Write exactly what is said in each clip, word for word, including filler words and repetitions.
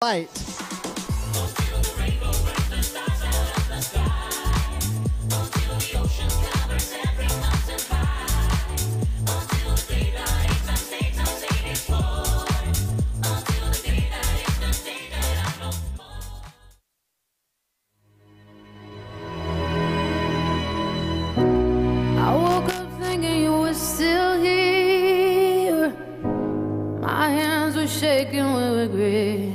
Light. I woke up thinking you were still here. My hands were shaking with regret.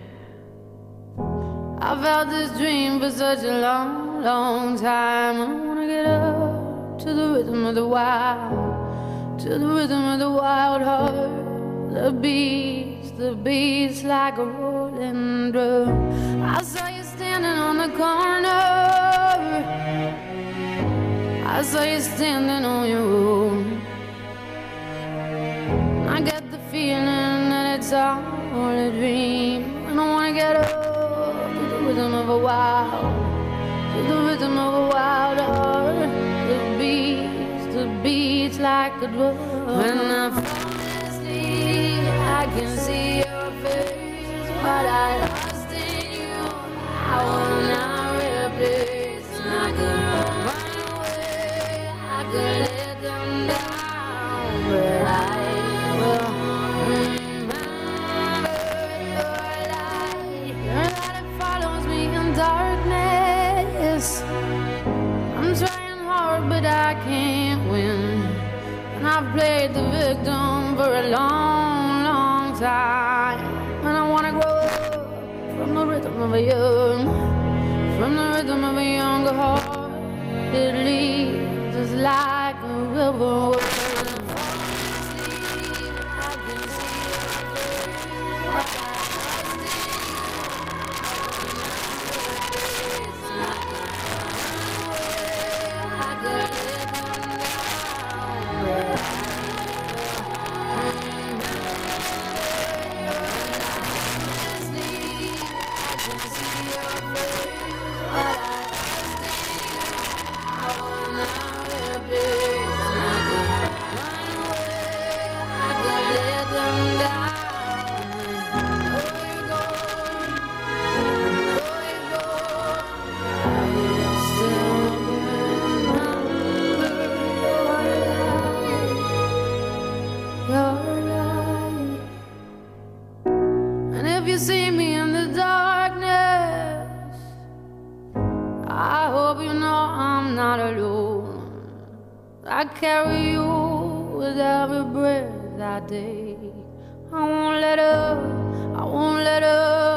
I've had this dream for such a long, long time. I wanna get up to the rhythm of the wild, to the rhythm of the wild heart. The beats, the beats like a rolling drum. I saw you standing on the corner. I saw you standing on your own. I get the feeling that it's all a dream. And I wanna get up to the rhythm of a wild, to the rhythm of a wild heart. The beats, the beats like a drum. When I fall asleep, I can see your face. What I lost in you, I will not replace. And I could run away, I could let them down, but I will remember your light. Your light follows me in darkness. I'm trying hard, but I can't win. And I've played the victim for a long, long time. And I wanna grow up from the rhythm of a young, from the rhythm of a younger heart. It leads us like a river. And if you see me in the darkness, I hope you know I'm not alone. I carry you with every breath I take. I won't let up, I won't let up.